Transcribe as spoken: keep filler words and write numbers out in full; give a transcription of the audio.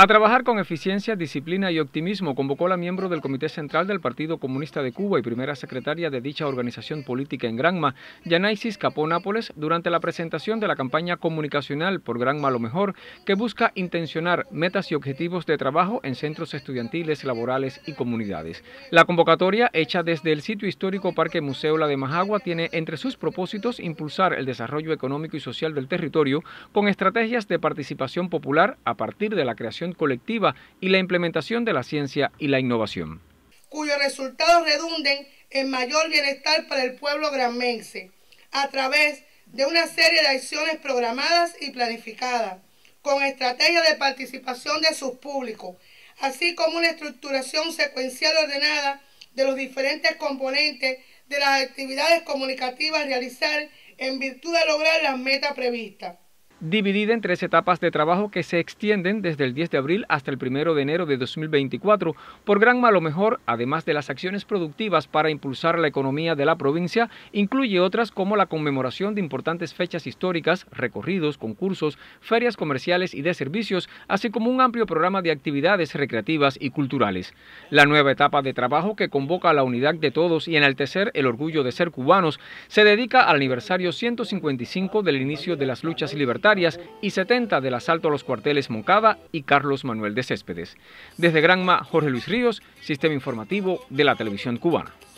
A trabajar con eficiencia, disciplina y optimismo convocó la miembro del Comité Central del Partido Comunista de Cuba y primera secretaria de dicha organización política en Granma, Yanaisis Capó Nápoles, durante la presentación de la campaña comunicacional por Granma lo Mejor, que busca intencionar metas y objetivos de trabajo en centros estudiantiles, laborales y comunidades. La convocatoria, hecha desde el sitio histórico Parque Museo La de Majagua, tiene entre sus propósitos impulsar el desarrollo económico y social del territorio con estrategias de participación popular a partir de la creación colectiva y la implementación de la ciencia y la innovación, cuyos resultados redunden en mayor bienestar para el pueblo granmense, a través de una serie de acciones programadas y planificadas, con estrategias de participación de sus públicos, así como una estructuración secuencial ordenada de los diferentes componentes de las actividades comunicativas a realizar en virtud de lograr las metas previstas. Dividida en tres etapas de trabajo que se extienden desde el diez de abril hasta el primero de enero de dos mil veinticuatro, por Granma lo Mejor, además de las acciones productivas para impulsar la economía de la provincia, incluye otras como la conmemoración de importantes fechas históricas, recorridos, concursos, ferias comerciales y de servicios, así como un amplio programa de actividades recreativas y culturales. La nueva etapa de trabajo, que convoca a la unidad de todos y enaltecer el orgullo de ser cubanos, se dedica al aniversario ciento cincuenta y cinco del inicio de las luchas libertarias y setenta del asalto a los cuarteles Moncada y Carlos Manuel de Céspedes. Desde Granma, Jorge Luis Ríos, Sistema Informativo de la Televisión Cubana.